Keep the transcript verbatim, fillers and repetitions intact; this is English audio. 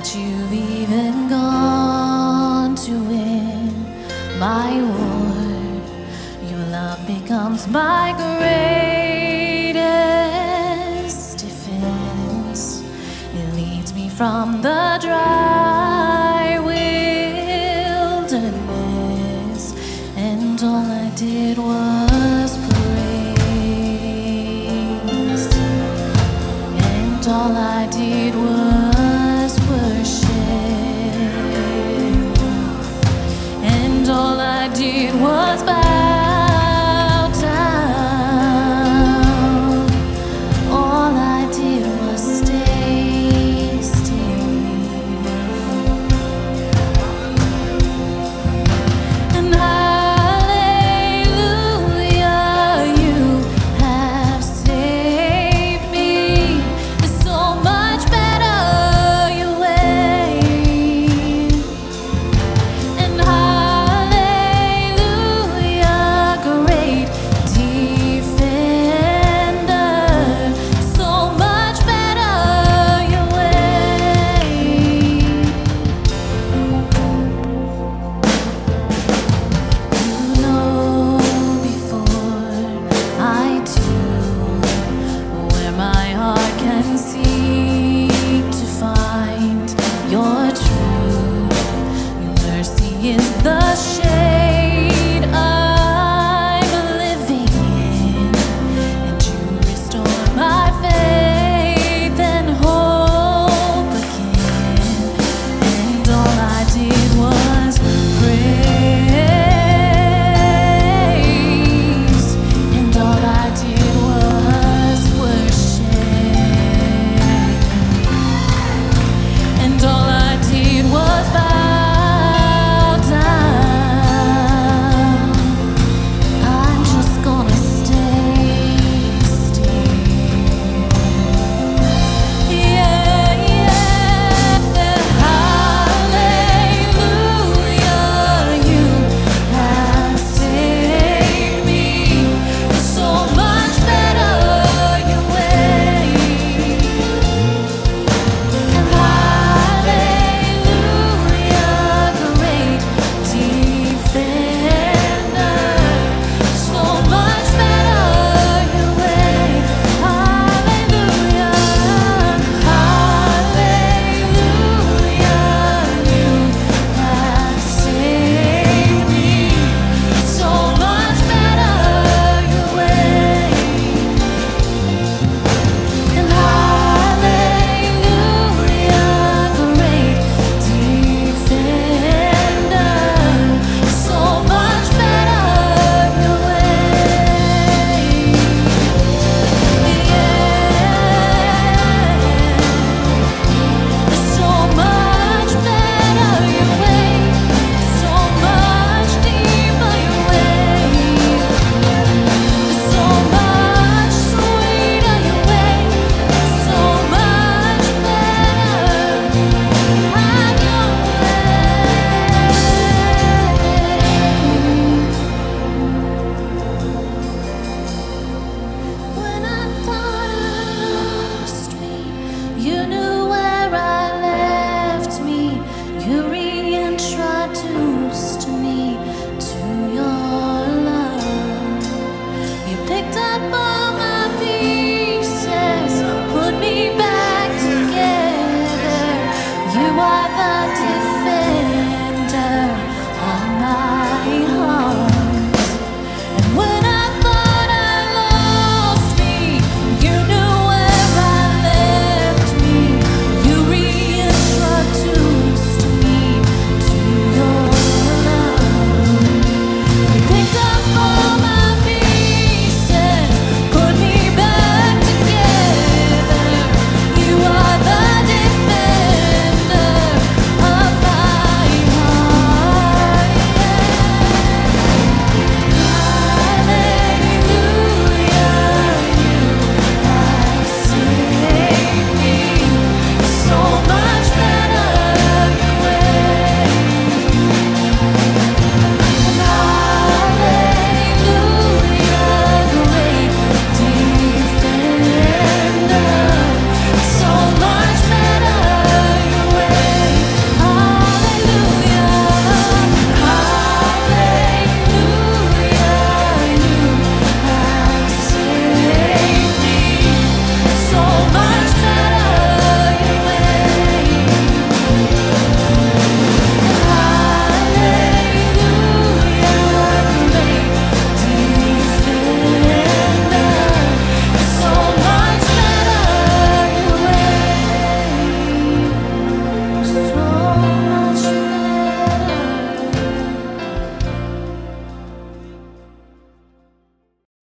you've even gone to win my war. Your love becomes my greatest defense. It leads me from the dry wilderness, and all I did was praise, and all I did was worship, and all I did was bow down. All I did was stay still. And hallelujah, you have saved me. It's so much better your way. And hallelujah, great defender. So much better your way. You know before I do where my heart can seek to find your truth. Your mercy is the shade I'm living in, and you restore my faith and hope again. And all I did was praise, and all I did was worship, and all I did was bow down. I'm just gonna stay still. Yeah, yeah. Hallelujah, you have saved me. So much better your way. And hallelujah, great defender. So much better your way. Hallelujah, hallelujah, you have saved me. So much better your way. And hallelujah, great defender. So much better your way. Yeah. So much better your way. So much deeper your way. So much sweeter your way. So much better. Have your way. When I thought I lost me, you knew where I left me. You reintroduced me to your love. You picked up all